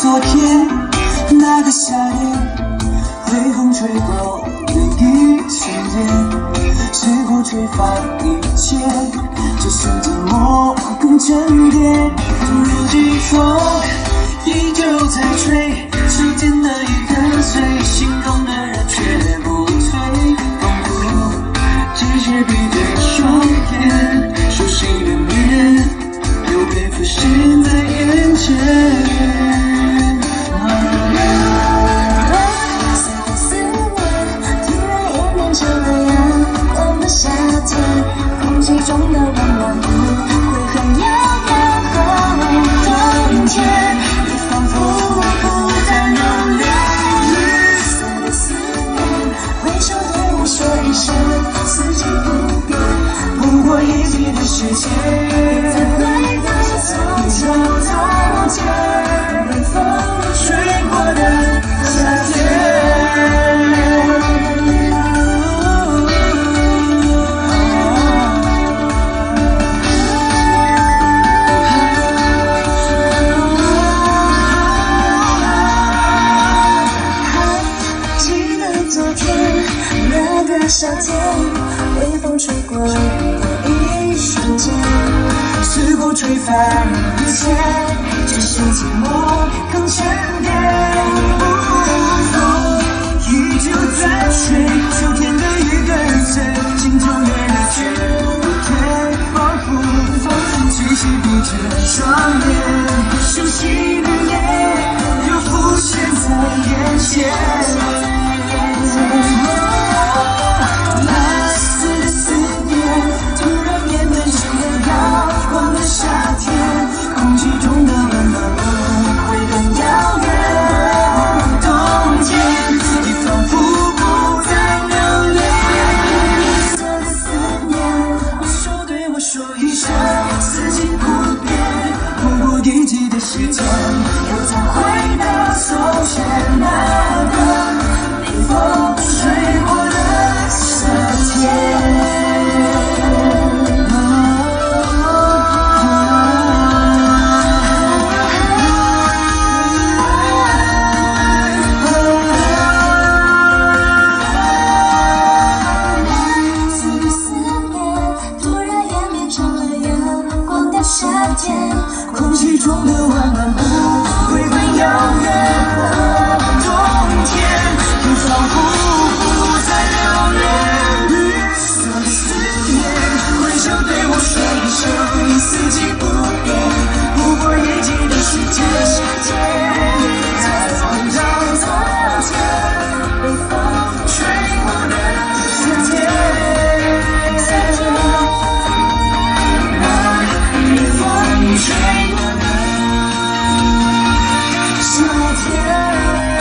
昨天那个夏天，微风吹过的一瞬间，试过吹翻一切，只剩寂寞更沉淀。如今风依旧在吹，秋天的雨跟随，心中的人却不退，仿佛只是闭着双眼，熟悉的面又被浮现在眼前。思念突然演变成了阳光的夏天，空气中的温暖不会很遥远和冬天，你仿佛不再留恋。绿色的思念，挥手对我说一声，四季不变，不过一季的时间。再回到从前，从前，被风吹过的夏天。记得昨天那个夏天，微风吹过的一瞬间，试过吹翻一切，只剩寂寞更沉淀。风依旧在吹，秋天的雨跟随，心中的人却不退，仿佛只是闭着双眼，熟悉的脸又浮现在眼前。蓝色的思念突然演变成了阳光的夏天，空气中的温暖不会更遥远。冬天，你仿佛不再留恋。绿色的思念，挥手对我说一声，四季不变，不过一季的时间，又再回到从前那个被风吹过的夏天。空气中的温暖不会很遥远的冬天，你仿佛不再留恋。绿色的思念，挥手对我说一声，四季不变，不过一季的时间。再回到从前，被风吹过的夏天。吹过的夏天。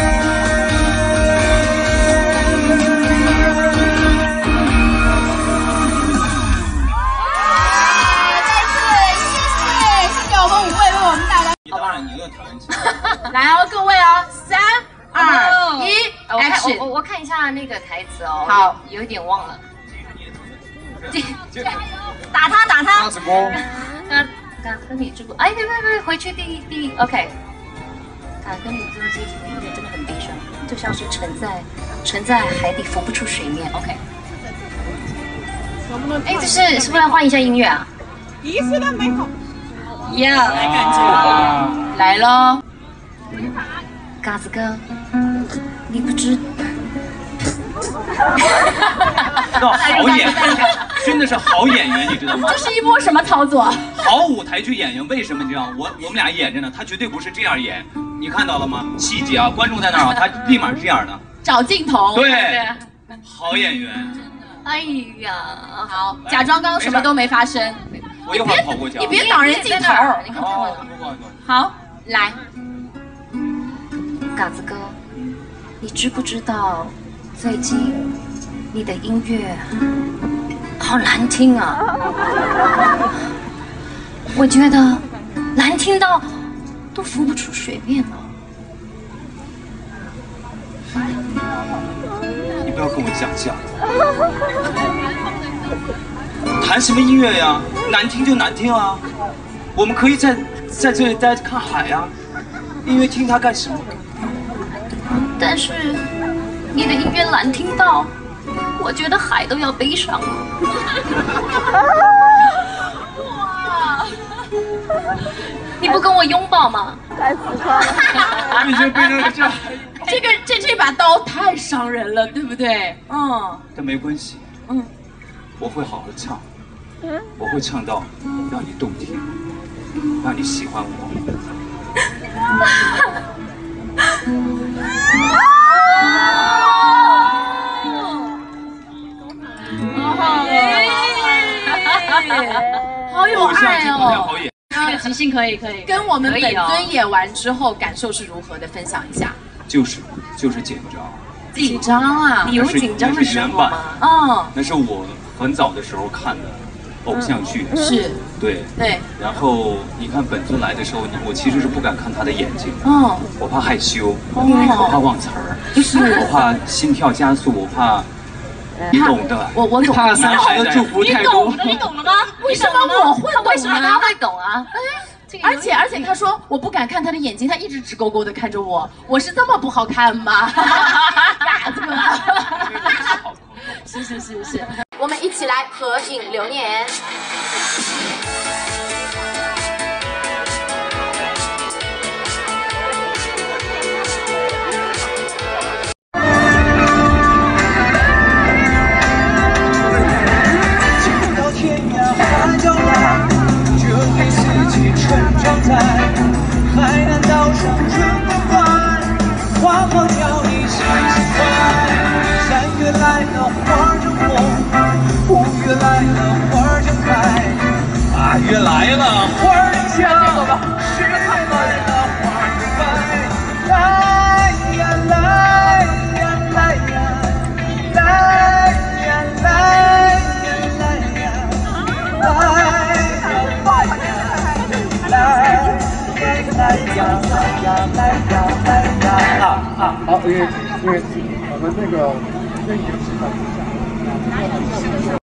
再次谢谢我们5位为我们带来。 当然你有挑战性。 来哦，各位哦，3、2、1 ，Action！ 我看一下那个台词哦， 好， 有一点忘了。 打他，打他！ 跟你这个，哎，别，回去第 OK。跟你这个音乐真的很悲伤，就像是沉在海底浮不出水面。OK。哎，这是不是要换一下音乐啊？ 仪式感美好。 呀，来感觉来喽， 嘎子哥，你不知。 好演员，真的是好演员，你知道吗？ 这是一波什么操作？ 好舞台剧演员为什么这样？我们俩演着呢，他绝对不是这样演，你看到了吗？细节啊，观众在那儿啊，他立马是这样的， 找镜头。 对，好演员。 哎呀， 好，假装刚刚什么都没发生。 我一会儿跑过去。 你别挡人镜头。 你看， 好，来， 嘎子哥，你知不知道最近你的音乐好难听啊？我觉得难听到都浮不出水面了。 你不要跟我讲价，谈什么音乐呀？难听就难听啊，我们可以在这里待着看海呀。 音乐听它干什么？ 但是你的音乐难听到，我觉得海都要悲伤了。哇！你不跟我拥抱吗？ 太浮夸了。 我已经被那个这样。 这把刀太伤人了，对不对？嗯。 但没关系，我会好好唱，我会唱到让你动听，让你喜欢我。 好有爱哦！ 即兴可以。 跟我们本尊演完之后，感受是如何的？分享一下。就是紧张。紧张啊！ 你有紧张的时候吗？ 嗯， 那是我很早的时候看的偶像剧。 是。 对。然后你看本尊来的时候，我其实是不敢看他的眼睛。我怕害羞，我怕忘词儿，我怕心跳加速，我怕。你懂的， 我懂。 怕男孩的祝福太多。 你懂了吗？ 为什么我会懂？ 为什么他会懂啊？ 而且他说我不敢看他的眼睛，他一直直勾勾的看着我，我是这么不好看吗？傻子们。是，我们一起来合影留念。 海南岛上春光换，花好叫你喜欢。3月来了花正红，5月来了花正开，8月来了花正香，10月来了花正白。来呀来呀来呀来呀来呀来呀好，因为我们那个。